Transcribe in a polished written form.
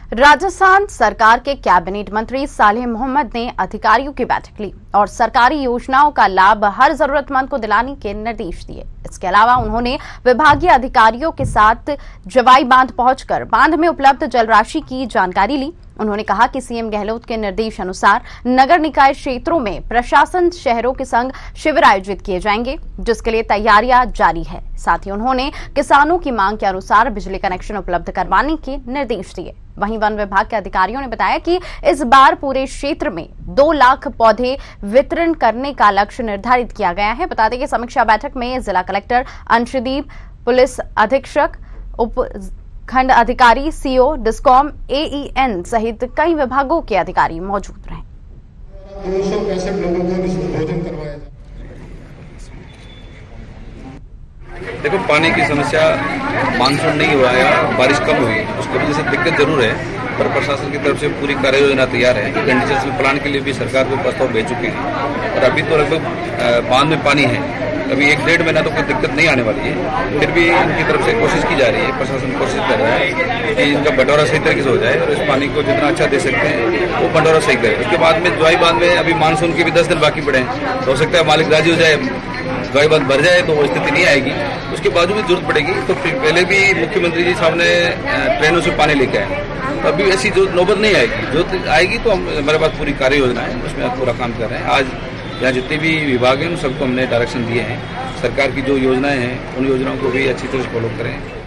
राजस्थान सरकार के कैबिनेट मंत्री सालेह मोहम्मद ने अधिकारियों की बैठक ली और सरकारी योजनाओं का लाभ हर जरूरतमंद को दिलाने के निर्देश दिए। इसके अलावा उन्होंने विभागीय अधिकारियों के साथ जवाई बांध पहुंचकर बांध में उपलब्ध जल राशि की जानकारी ली। उन्होंने कहा कि सीएम गहलोत के निर्देश अनुसार नगर निकाय क्षेत्रों में प्रशासन शहरों के संग शिविर आयोजित किए जाएंगे, जिसके लिए तैयारियां जारी है। साथ ही उन्होंने किसानों की मांग के अनुसार बिजली कनेक्शन उपलब्ध करवाने के निर्देश दिए। वहीं वन विभाग के अधिकारियों ने बताया कि इस बार पूरे क्षेत्र में 2 लाख पौधे वितरण करने का लक्ष्य निर्धारित किया गया है। बता दें कि समीक्षा बैठक में जिला कलेक्टर अंशदीप, पुलिस अधीक्षक, उप खंड अधिकारी, सीओ, डिस्कॉम, एईएन सहित कई विभागों के अधिकारी मौजूद रहे। 265 लोगों को भोजन करवाया। देखो, पानी की समस्या मानसून नहीं हुआ है, बारिश कम हुई, उसकी वजह से दिक्कत जरूर है, पर प्रशासन की तरफ से पूरी कार्य योजना तैयार है। कंडीशनल प्लान के लिए भी सरकार को प्रस्ताव भेज चुके हैं और अभी तो लगभग बांध में पानी है। अभी 1-1.5 महीना तो कोई दिक्कत नहीं आने वाली है। फिर भी इनकी तरफ से कोशिश की जा रही है, प्रशासन कोशिश कर रहा है कि इनका बंटवारा सही तरीके से हो जाए और इस पानी को जितना अच्छा दे सकते हैं वो बंटवारा सही करे। उसके बाद में ज्वाई बांध में अभी मानसून के भी 10 दिन बाकी पड़े हैं, तो हो सकता है मालिक राजी हो जाए, ज्वाई बांध भर जाए तो वो स्थिति नहीं आएगी। उसके बावजूद भी जरूरत पड़ेगी तो पहले भी मुख्यमंत्री जी साहब ने ट्रेनों से पानी लेके आए, तो अभी ऐसी जो नौबत नहीं आएगी। जो आएगी तो हमारे पास पूरी कार्य योजना है, उसमें पूरा काम कर रहे हैं। आज यहाँ जितने भी विभाग हैं उन सबको हमने डायरेक्शन दिए हैं। सरकार की जो योजनाएं हैं उन योजनाओं को भी अच्छी तरह से फॉलो करें।